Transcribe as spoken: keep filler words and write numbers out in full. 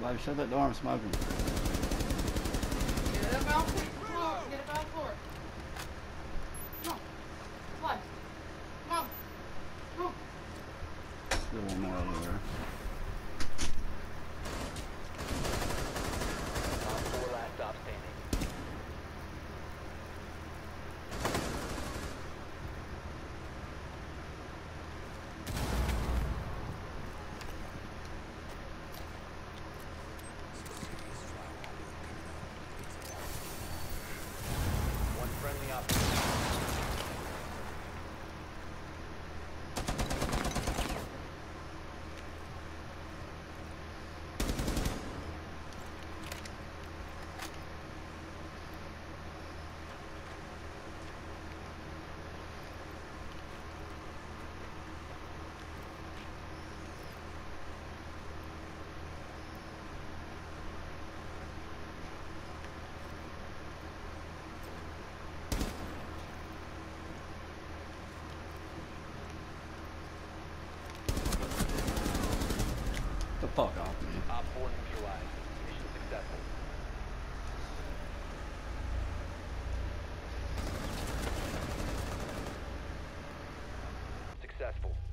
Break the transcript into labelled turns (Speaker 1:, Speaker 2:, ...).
Speaker 1: Bobby, shut that door, I'm smoking.
Speaker 2: Get it up on the floor. Get it on the floor. Come on. Fly. Come on. Come on.
Speaker 1: Still one more over there.
Speaker 3: Top four last stop standing. One friendly operator.
Speaker 1: The fuck off me.
Speaker 3: Op four neutralized. Mission successful. Successful.